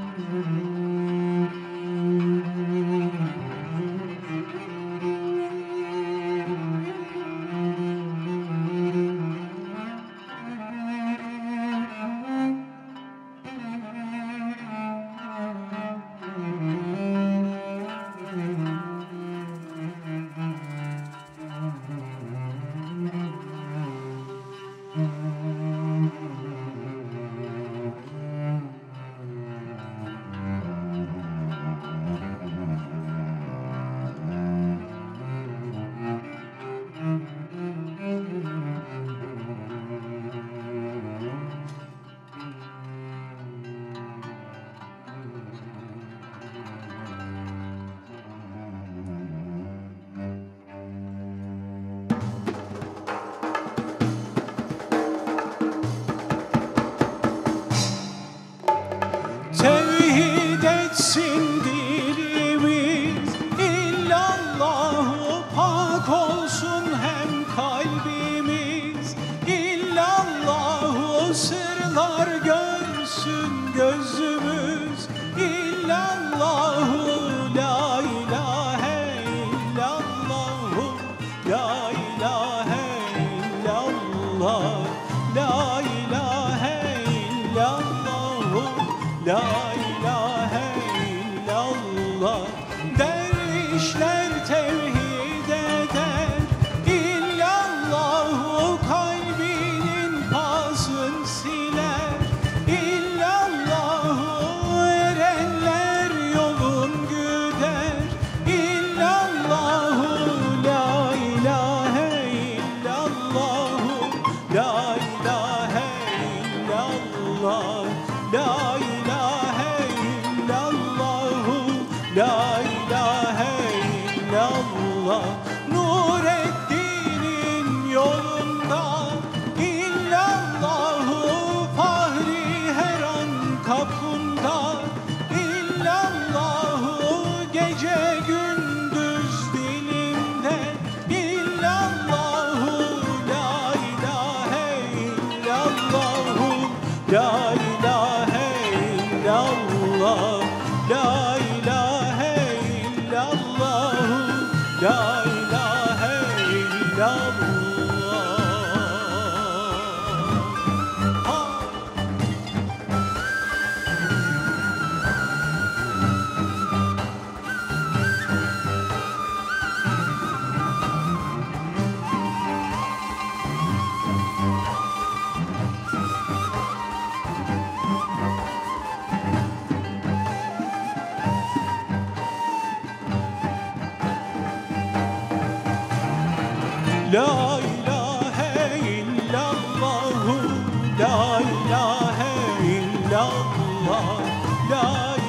Tevhid etsin dilimiz, illallahu pak olsun hem kalbimiz. İllallahu sırlar görsün gözümüz, illallahu la ilahe illallahu, la ilahe illallah, la ilahe illallahu, la ilahe illallah. Dervişler tevhid eder, illallahu kalbinin pasını siler. İllallahu erenler yolun güder, illallahu la ilahe illallahu, la ilahe illallah, la ilahe illallahu, la ilahe illallah. Nureddin'in yolunda illallahu, fahri her an kapında. İllallahu gece gündüz dilimde, illallahu la ilahe illallahu, la ilahe illallah, la ilahe illallah, la ilahe illallah. La ilahe illallah, la ilahe illallah, la